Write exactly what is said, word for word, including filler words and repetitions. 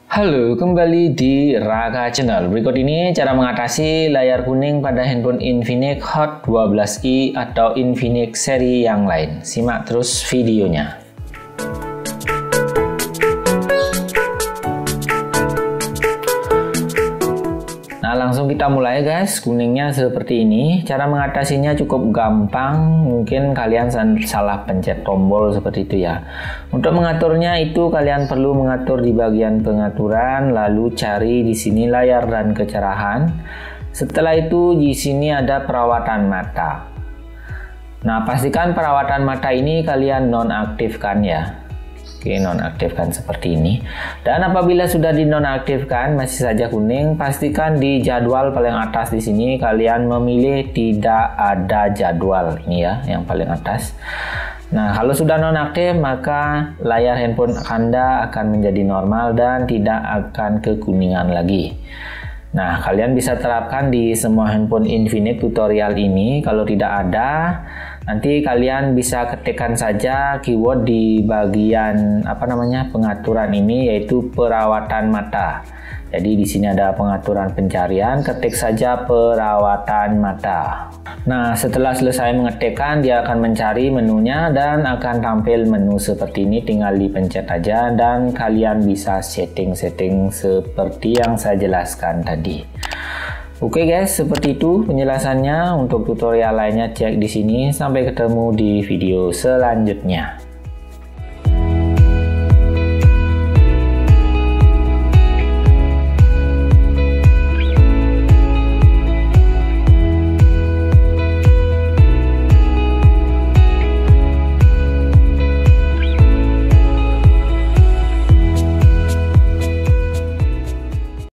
Halo, kembali di Raka Channel. Berikut ini cara mengatasi layar kuning pada handphone Infinix Hot dua belas i atau Infinix seri yang lain. Simak terus videonya. Nah, langsung kita mulai guys. Kuningnya seperti ini. Cara mengatasinya cukup gampang. Mungkin kalian salah pencet tombol seperti itu ya. Untuk mengaturnya itu kalian perlu mengatur di bagian pengaturan, lalu cari di sini layar dan kecerahan. Setelah itu di sini ada perawatan mata. Nah, pastikan perawatan mata ini kalian nonaktifkan ya. Oke, nonaktifkan seperti ini. Dan apabila sudah dinonaktifkan masih saja kuning, pastikan di jadwal paling atas di sini kalian memilih tidak ada jadwal ini ya, yang paling atas. Nah, kalau sudah nonaktif maka layar handphone Anda akan menjadi normal dan tidak akan kekuningan lagi. Nah, kalian bisa terapkan di semua handphone Infinix tutorial ini. Kalau tidak ada, nanti kalian bisa ketikkan saja keyword di bagian apa namanya pengaturan ini, yaitu perawatan mata. Jadi di sini ada pengaturan pencarian, ketik saja perawatan mata. Nah, setelah selesai mengetikkan, dia akan mencari menunya dan akan tampil menu seperti ini. Tinggal dipencet aja dan kalian bisa setting-setting seperti yang saya jelaskan tadi. Oke guys, seperti itu penjelasannya. Untuk tutorial lainnya cek di sini. Sampai ketemu di video selanjutnya.